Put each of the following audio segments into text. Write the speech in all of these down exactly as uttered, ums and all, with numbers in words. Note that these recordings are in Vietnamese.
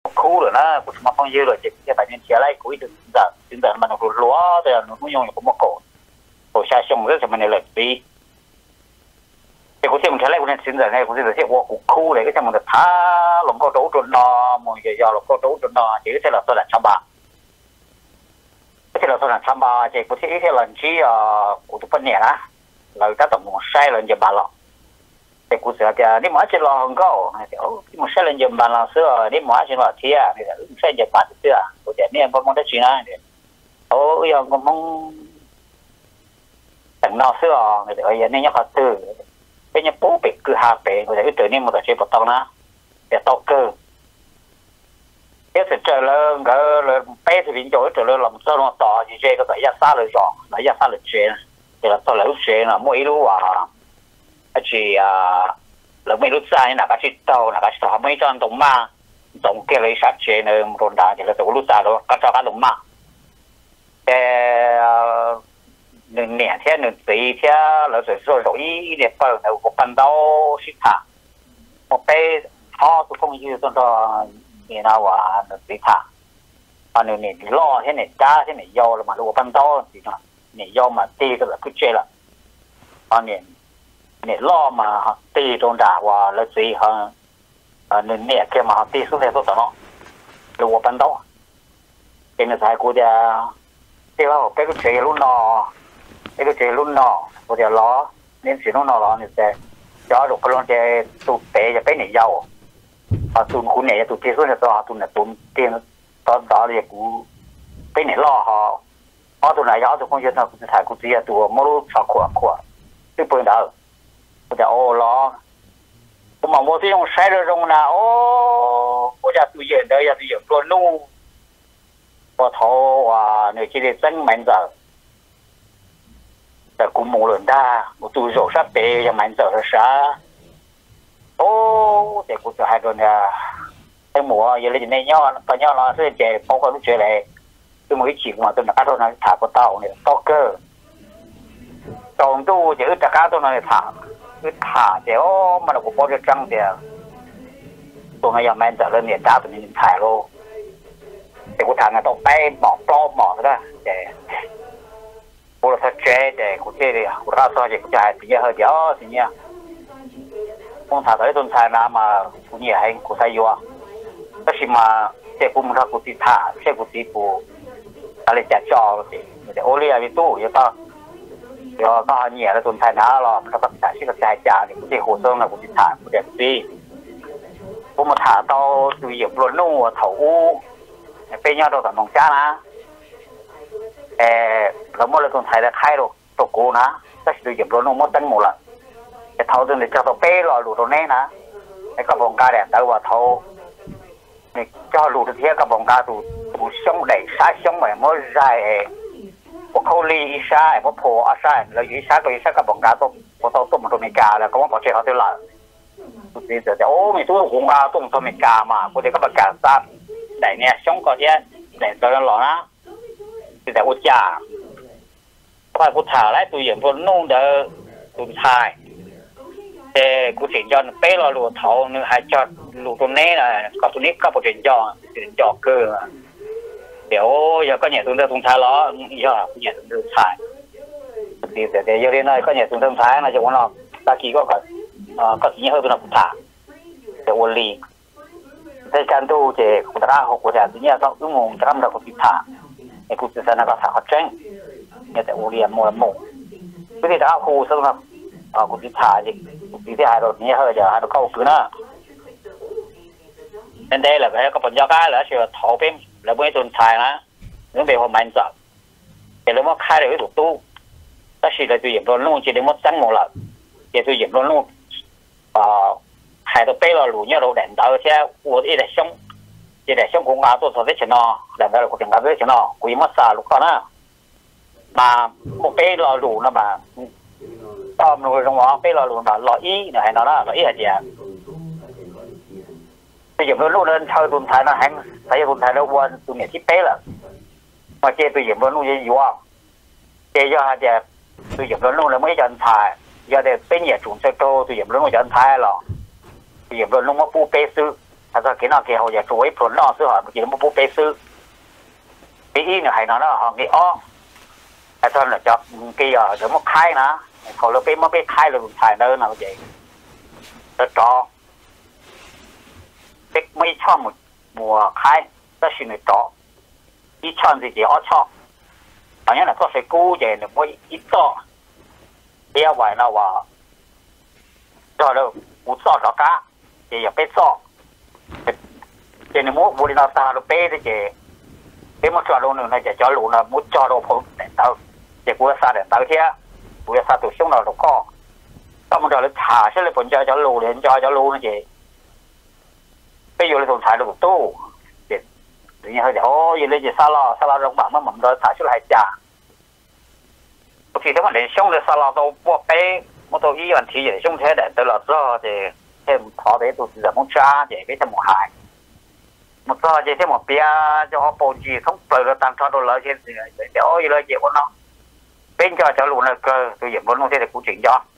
khu rồi nó cũng mà phong dư rồi chỉ cái phải nên chia lại cuối được giờ đến giờ mà nó lúa thì nó cũng dùng cũng một cổ cổ xa xong rất là mình lợi tí thì cũng thêm một cái này cũng nên xin giờ này cũng xin giờ của khu này cái trong một thá lồng câu đấu trốn nó một cái giờ lồng câu đấu trốn nó chỉ thế là tôi là trăm ba cái là tôi là trăm ba chỉ có thể cái lần chỉ của tôi phân nhẹ á là ta tổng một sai lần giờ ba lọ thì cũng sẽ cái nếu mà chỉ lo không có thì một sai lần giờ ba lọ xưa nếu mà chỉ lo thì à thì sai giờ ba xưa của trẻ em có mong đến chuyện này ôi giờ có mong tận nó xưa thì ở giờ nên nhớ họ từ cái nhà bố bị cứ hạ bể của cái trở nên một cái bột tông na để tao cơ cái sự trở lên cái là bé thì biến chỗ trở lên làm sao nó tỏ gì chơi cái giải xa lời rõ giải giải xa lời chuyện thì là tao lấy chuyện là mỗi lúc à chỉ à là mấy lúc xa như là cái chuyện tàu là cái chuyện mấy trăm đồng ma đồng kia lấy sát chuyện này một đợt thì là tàu lúc xa đó cái cho cái đồng ma cái nền nền thế nền tây thế là rồi rồi rồi để bao nhiêu có phần đâu xịt thả một bé họ tôi không như tôi đó như nào à nền tây thả à nền nền lo thế này cha thế này do là mà lúc phần đâu thì nó nền do mà tây cái là cứ chơi là à nền nền lo mà tây trong đã và là gì hơn nền nền kia mà tây xuống thế tôi nó lúc phần đâu cái này sai của dia cái đó cái cái chơi luôn nó cái chơi luôn nọ, bây giờ lo nên chỉ nó nọ lo nên sẽ cho được cái lon chơi tụt té cho cái này giàu, à tụt khu này tụt kia xuống là to tụt là tụt tiền đó đó thì cũng cái này lo họ họ tụt này giàu tụt không biết nào tụt thải tụt kia tụt mua lúc sao khỏe khỏe cái bữa đó bây giờ ô lo cũng mà mua cái用晒的用呢ô bây giờ tụi giờ đây giờ tụi giờ luôn nu 我头啊，你这里真蛮早。แต่กูมูหลุนได้กูตูโจสับเปย์ยังมันเจอซะโอ้แต่กูจะให้โดนเนี่ยไอ้หมูยังเลยในย่อตอนย่อเราเสื้อเจ๊พกคนรู้เฉยเลยคือมือฉีกมาตัวนักตัวนั้นถาก็เต่าเนี่ยต็อกเกอร์ตรงตู้จะอึดตะก้าตัวนั้นถาอึดถาเดี๋ยวมันกูพอจะจังเดียวตัวนั้นยังมันเจอแล้วเนี่ยจ้าตัวนี้ถ่ายโลแต่กูถามนะต้องไปหมอกปลอมหมอกนะเจ๊กูเราเจ๊เด็กกูเจ๊เลยกูรับสอนเด็กกูจะให้ปีเยอะเยอะสิเนี่ยคงถามตอนนี้ต้นชายน้ำมากูเนี่ยให้กูใส่ยัวก็ชิมาเจ๊กูมึงถ้ากูติดท่าเจ๊กูติดปูอะไรจัดจอสิเดี๋ยวโอเลี้ยมีตู้ยังก็เดี๋ยวก็เนี่ยแล้วต้นชายน้ำหรอกเขาตัดสายชื่อกระจายจานกูเจ๊กูเซิงนะกูติดท่ากูเด็กสิกูมาถามตอนดูเหยียบรถนู่นเถาอู้เป็นยังเราแต่มองจ้านะเออเราเมื่อเราต้องใช้ได้ค่ายเราตกกูนะก็คือหยิบรถนุ่มมดตั้งหมดละแต่เท่าจนเจ้าตัวเป้หล่อหลุดตรงนี้นะไอ้กระบอกกาเนี่ยแต่ว่าเท่านี่เจ้าหลุดเทียกระบอกกาตูตูช่องใดซ้ายช่องใหม่เมื่อไรพวกเขาลีอีซ้ายพวกโผล่อาซ้ายเราอีซ้ายตัวอีซ้ายกระบอกกาตัวพอตัวตุ่มตัวมีกาแล้วก็ว่าพอเจ้าเขาเท่าไหร่สุดที่จะโอ้มีตัวหงกาตุ่มตัวมีกามาพวกเด็กก็ประกาศทราบแต่เนี่ยช่องก็เยอะแต่ตัวนั้นหล่อนะแต่อุจจาพอกูถ่ายแล้วตัวอย่างตัวนุ่งเดอตัวชายแต่กูเสียจอนเป้เราหลุดเท้านึงหายจอดหลุดตัวนี้นะก็ตัวนี้ก็ปวดเสียจอเสียจอเกอเดี๋ยวอย่าก็เนี่ยตัวเดิมตัวชายล้อย่าเนี่ยตัวชายดีแต่เดี๋ยวเรื่องนั้นก็เนี่ยตัวเดิมชายนะจะว่าเราตะกี้ก็ก็เอ่อก็สิ่งนี้เขาตัวนั้นกูถ่ายแต่วันลีในการดูเจ้กูตระหกกูจะสิ่งนี้ต้องอุ้งงจะทำเรากูติดถ่ายไอ้กูจะนั่งก็ถ่ายเขาเจ้งเนี่ยแต่โอเลียนมัวมุงวิธีการคู่สำหรับอ่ากูติดถ่ายจริงวิธีหายรถนี้เฮ้ยเดี๋ยวหายรถเข้าคืนนะนั่นได้แหละก็ผลยาก้าแล้วเชื่อถอเป็นแล้วไม่ต้นชายนะนึกเป็นความมันจับแต่แล้วว่าค่ายเลยถูกตู้ถ้าสิเราตัวอย่างรถลุ่งจะได้หมดจังหมดละจะตัวอย่างรถลุ่งอ่าหายตัวเป้เราหลุดเนี่ยเราแดนดาวแค่วัวที่ได้ช่องจะได้ช่องของงานตัวสดได้ชนะแดนดาวเราก็ถึงงานได้ชนะกุยมัสซาลูกก็นะมาโมเป้เราหลุดนะมาตอมลงตรงว่าเป้เราหลุดนะรออีเนี่ยให้เราละรออีอะไรอย่างตัวอย่างรถลุ่งนั้นเช่าตุนไทยนะแห่งใช้ตุนไทยแล้ววันตัวเนี่ยที่เป้ละมาเจตัวอย่างรถลุ่งยังอยู่อ่ะเจย่าจะตัวอย่างรถลุ่งแล้วไม่ยันถ่ายย่าได้เป็นอย่างจุ่มเซโตตัวอย่างรถลุ่งยันถ่ายหรอตัวอย่างรถลุ่งว่าปูเป้ซื้อ他说给那给好像作为普老师哈，给他们不背书，第一呢还拿那哈给哦，他说了叫给啊怎么开呢？เขาเราไปมาไป开了ถ่ายเดินนะเจ๊แล้วจอเด็กไม่ชอบหมดมัว开แต่สิ่งนี้จออีชอบสิเจ๊อ้อชอบตอนนี้นะก็ใส่กู้เจ๊เนี่ยไม่อีต่อเบี้ยไว้นะว่าจอแล้วกูสอบจอกะเจ๊อย่าไปสอบเจ๊เนี่ยมุบุรีนาตาเราเป้ที่เจ๊เป้มาจอดลงหนึ่งนะเจ๊จอดลงนะมุดจอดลงผมแต่เตาเจ๊กูจะซาเด็ดเตาเที่ยกูจะซาตัวช่วงเราก็ต้องมาจอดเลยถ่าใช่เลยผลจอจอดลงเลยจอจอดลงนะเจ๊ไปอยู่ในตรงถ่ายรูปตู้เจ๊เดี๋ยวนี้เขาจะโอ้ยเลยจะซาลาซาลาลงแบบมันเหมือนเราถ่ายชุดหายจ่าบางทีถ้ามันเล่นช่วงเลยซาลาตัวพวกเป้มันตัวยี่วันทีอย่างช่วงเท่เด็ดตลอดรอเจ๊thêm thọ để tụi giờ muốn cha để cái cho một hại một giờ chỉ thêm một bia cho họ bồn gì không tới được tăng cho đồ lợi trên để ôi lời chuyện của nó bên cho cho luôn là cơ tôi giờ muốn nói thế là cũng chuyện cho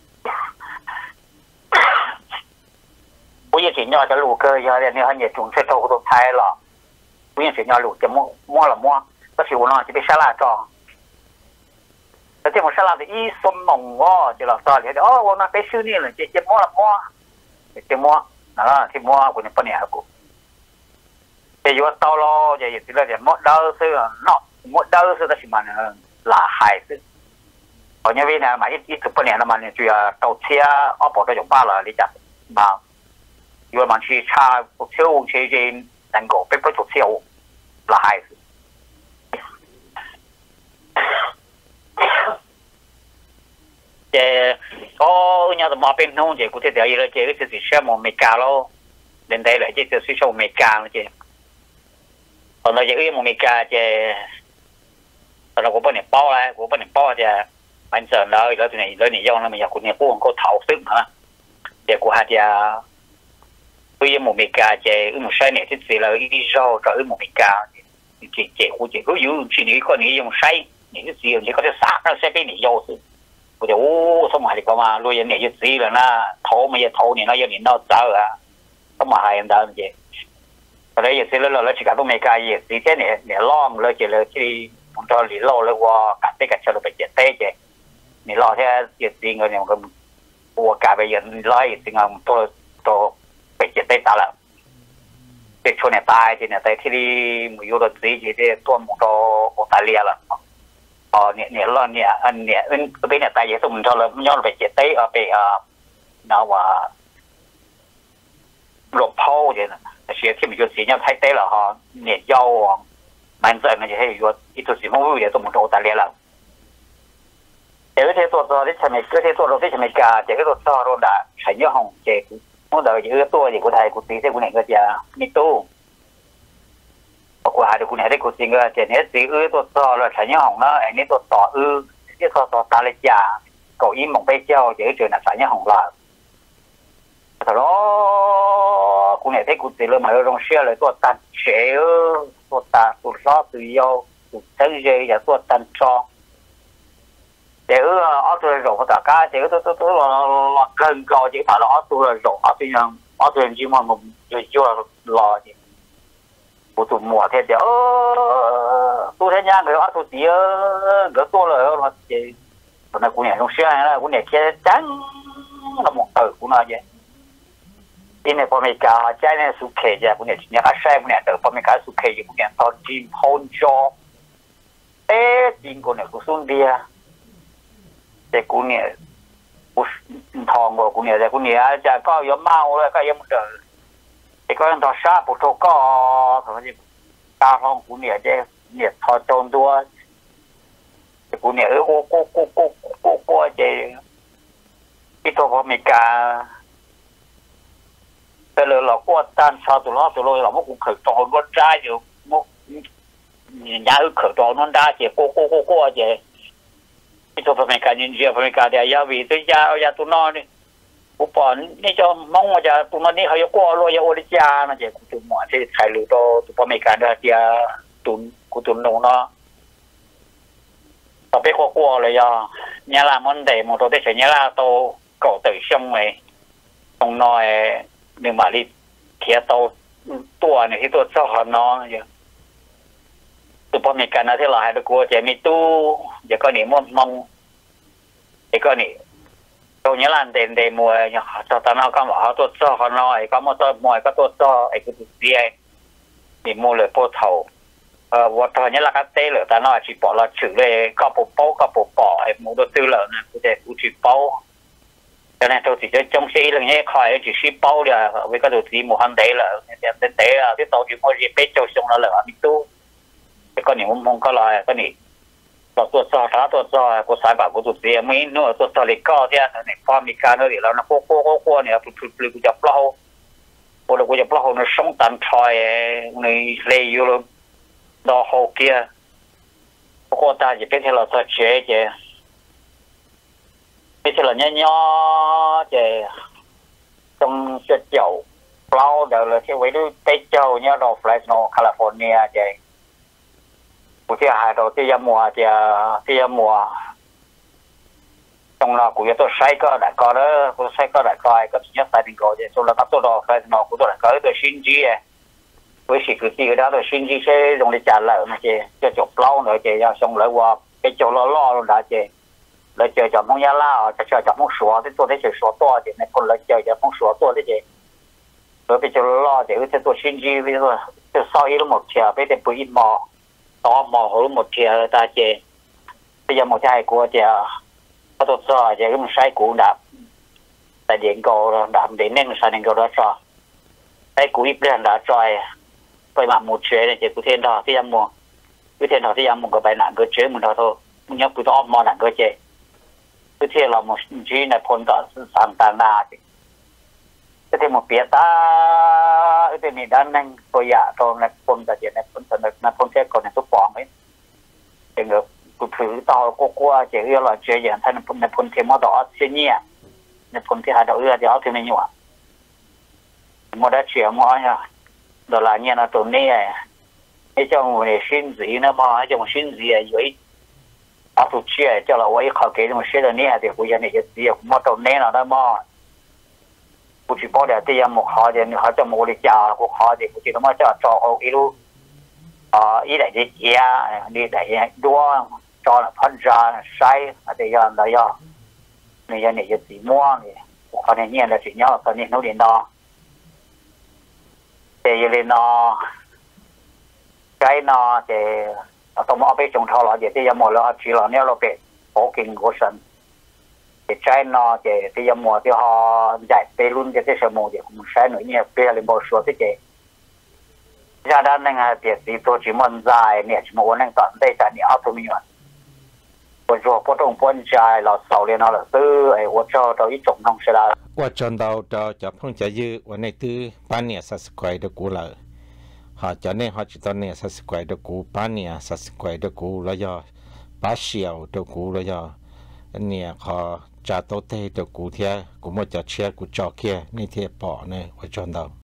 bây giờ chuyện nhỏ cho lù cơ giờ này họ nhiệt chúng sẽ thâu của Thái là bây giờ chuyện nhỏ lù chỉ mua mua là mua có chịu nó chỉ biết xa la choแต่ที่มันฉลาดอีสมมองว่าจะหลับตาเลยอ๋อวันนั้นไปซื้อนี่เลยจะจะมั่วละมั่วจะมั่วนะที่มั่วกูเนี่ยปนเนี่ยกูจะอยู่ตลอดจะอยู่ที่เราจะมั่วเดาซื้อเนาะมั่วเดาซื้อแต่สิมันหลาหายซื้อเพราะงี้วินามาอีอีสุปนเนี่ยมันเนี่ยจะเตาเชียอ้อปอดจะบ้าละลิจับมาอยู่มันชีชาเชี่ยวเชี่ยวจีนแต่งโก้เป็นผู้ถูกเชี่ยวหลาหายเจ้าเนี่ยตัวมาเป็นน้องเจ้ากูที่เดียวเลยเจ้าก็จะสิเชื่อมอเมริกาแล้วเดินได้เลยเจ้าจะสิเชื่ออเมริกาแล้วเจ้าตอนเราจะเอื้อมอเมริกาเจ้าตอนเรากูเป็นเนี่ยป้อแล้วกูเป็นเนี่ยป้อเจ้ามันเสร็จแล้วแล้วที่ไหนแล้วนี่ย่องแล้วมันอยากกูเนี่ยกูของเขาเท่าซึ่งนะเจ้ากูหาเจ้าเอื้อมอเมริกาเจ้าเอื้อมใช้เนี่ยที่สิเราอีโร่จะเอื้อมอเมริกาเจ้าเจ้ากูเจ้ากูอยู่ที่นี่คนนี้ยังใช้นี่ที่สินี่เขาจะซักแล้วใช้ไปนี่ย่อซึ่งกูจะโอ้สมัยนี้ก็มาลุยเนี่ยยึดซีแล้วนะโถไม่ยึดโถเนี่ยนะยังนี่นอกเจ้าอ่ะสมัยนั้นเจ้ก็เลยยึดซีแล้วแล้วชิคาโตเมกายึดซีเจ้เนี่ยเนี่ยล้อมเลยเจ้เลยที่ผมตอนหลีโลเลยว่ากัดไปกัดเชลไปเจ้เต้เจ้เนี่ยล้อแค่ยึดซีเงินเนี่ยมันก็ปัวกาไปยึดร้อยสิงห์ตัวตัวไปเจ้เต้ตาละเจ้ชนเนี่ยตายเจ้เนี่ยแต่ที่มือยูโรซีเจ้ตัวมุโตออสเตรเลียละอ๋อเนี่ยเนี่ยเราเนี่ยอันเนี่ยเป็นเป็นเนี่ยตายเยอะสมมติเราย้อนไปเจ็ดเต้เอาไปอ่านาว่าหลบพ่อเจ้าแต่เสียที่มันอยู่สีเนี่ยไทยเต้ละฮะเนี่ยย่อมันจะมันจะให้อยู่อีตัวสีม่วงอยู่สมมติโอตาเลียละเจ้าที่ตัวตัวที่ทำให้ก็ที่ตัวเราที่ทำให้กาเจ้าก็ตัวตัวเราด่าใช้ยี่ห้องเจ้าเมื่อเราจะเอื้อตัวอย่างกูไทยกูตีเส้นกูเนี่ยก็จะมีตู้กูหาดูกูเนี่ยได้กูจริงก็เจเนี่ยสีอื้อตัวต่อเลยฉันยังหงเนาะไอ้นี่ตัวต่ออื้อที่ต่อต่อตาเลยจ่าเก่าอิ่มมองไปเจ้าเจอเจอหน้าฉันยังหงละแต่แล้วกูเนี่ยได้กูจริงเลยมาลงเชื่อเลยตัวตันเชื่อตัวตาตัวซ้อตัวโยตัวเส้นเจอย่าตัวตันจอเจอเอาตัวหลงตัวก้าเจอตัวตัวตัวหลอเกินก่อเจอผ่านเอาตัวหลงเอาตัวยังเอาตัวยังจีมันมันจะยั่วหล่อจี我做木头的，哦，昨天讲个阿土地，个做了，我这，本来姑娘用香了，姑娘开真，那么头姑娘的，因为旁边家家人是开的，姑娘今年还晒姑娘头，旁边家是开的，姑娘到金泡椒，哎，金姑娘不顺利啊，这姑娘不烫过姑娘，这姑娘家搞要猫了，搞要么的。ไอ้ก็ยังต่อชาปุถุก็สมัยนี้ตาห้องกูเนี่ยจะเนี่ยถอดโจนตัวกูเนี่ยเออโก้โก้โก้โก้โก้โก้เจที่ตัวอเมริกาแต่เลยเราก็ต้านชาวตัวล้อตัวลอยเราไม่กูเขินตอนก็ได้อยู่มุกยาเออเขินตอนนั้นได้เจโก้โก้โก้โก้เจที่ตัวอเมริกายินเดียอเมริกาเดียยาวีตัวยายาตัวนอนนี่กูปอนนี่จะมองว่าจะตัวนี้เขาจะก้อรวยโอริจานะเจ้ากูตัวหมอที่ใครรู้ตัวตัวอเมริกันเดียตุนกูตุนนูเนาะต่อไปก้อก้อเลยย่อเนี่ยละมันเดมตัวได้ใช้เนี่ยละตัวเก่าตื่นช่างไหมตรงน้อยหนึ่งบาทลิเขียตัวตัวเนี่ยที่ตัวเจ้าหอนออยู่ตัวพอมีการนะที่เราให้ตัวกลัวจะมีตู้เดี๋ยวก็หนีมั่วมองเดี๋ยวก็หนีตัวนี้ลันเด่นเดมวยเนี่ยตอนนั้นก็บอกเขาตัวเจ้าหอนอไอ้ก็มั่วตัวมวยก็ตัวเจ้าไอ้กูตัวเสียหนีมั่วเลยโปเท่าเอ่อวัดตอนนี้เราก็เตะเลยแต่น้อยจีบเราถือเลยก็ปุ๊บปุ๊บก็ปุ๊บปอไอ้มั่วตัวตื้อเลยนะกูจะกูจีบปุ๊บcho nên tôi chỉ cho trong xe là nghe khỏi chỉ ship bao là với cái đồ gì một hàng đấy là để đến đấy là cái tàu chỉ có gì bé châu xong là là mình tu cái con những mong có lại cái này tàu tuột sao tháo tuột sao có sai bảo có tuột gì mấy nữa tuột sao lịch cao thế này pha mi ca nữa thì là nó cô cô cô cô này phụ phụ phụ cái chập lâu cô là cái chập lâu nó sống tàn tròi này lấy vô luôn đó hậu kia cô ta chỉ biết thế là sao chế chứ thế là nhỏ nhỏ thì trong cái chậu flower đều là cái vậy đó tây châu nhớ đồ Fresno California thì của cái hai đồ cái mùa thì cái mùa trong là của cái tôi say có đại có đó tôi say có đại có cái thứ nhất tại định có thì tôi là các tôi đồ Fresno của tôi là có tôi xin gì với sự cứ gì đó tôi xin gì sẽ dùng để trả lời mà chị cho chậu flower nữa chị xong lại qua cái chậu lo lo luôn đã chị lấy chơi cho mong nhà lao cho chơi cho mong sủa thì tôi thấy chơi sủa to thì này còn lấy chơi cho mong sủa to thế gì rồi bây giờ lo thì cái tôi xin gì bây giờ tôi sau ít một chiều bây giờ bự ít mò to mò hơn một chiều ta chơi bây giờ một chai của chiều có tôi cho chơi cái một sai cũ đạp tại điện cầu đạp đến nên sai điện cầu đó cho sai cũ ít lên đã chơi phải mặc một chiều này chơi của thiên đó thì em mua cái thiên đó thì em mua cái bài nạn cái chế mình đó thôi mình nhớ cứ to mò nạn cái chơi cái thế là một chỉ là phun đó sang tàn đà thì cái thế một phía ta cái thế này đang năng tôi giả rồi là phun là chuyện này phun thành là phun thế còn là tôi bỏ ấy thì ngược tôi thử tao cô qua chỉ yêu là chuyện gì thành phun là phun thêm máu đỏ xinh nhẹ là phun thế hai đầu ưa thì áo thì mình nhọ một đã chuyện mua nha đó là như là tụi này cái trong người xin gì nó mà trong xin gì vậy à tụi chia cho là vậy họ kể một số này thì bây giờ này thì một tuần này là đó mà cũng chỉ bảo để thì một họ thì họ cho một lịch trả của họ thì cũng chỉ nó mà cho cho họ ít luôn à ý là gì chia đi để đua cho là phân ra sai thì giờ là giờ này giờ này thì mua thì họ này như là chỉ nhau còn này nó điện đó thì lên nó cái nó thì tôi mua về trồng thảo là để thì mua là chỉ là nếu là về hỗ kinh của sân thì trái nó thì thì mua thì họ giải về luôn cái cái mua thì cũng sai nữa nhiều về là bao số thế chứ ra đó nên là thì thì tôi chỉ muốn giải nè chỉ muốn nên tận đây tại nhiều tôi mình bây giờ bắt đầu phân giải là sau này nó là từ ấy tôi cho tôi ít trồng nông sẽ là tôi chọn đầu cho cho phong trào dưวันนี้từ ba年三十块的股了họ cho nên họ chỉ tao nè sáu mươi quầy được cũ ba nè sáu mươi quầy được cũ là do ba triệu được cũ là do nè họ trả tao tê được cũ thế cũng một cho chia cũng cho kia nên thế bỏ này ở trong đầu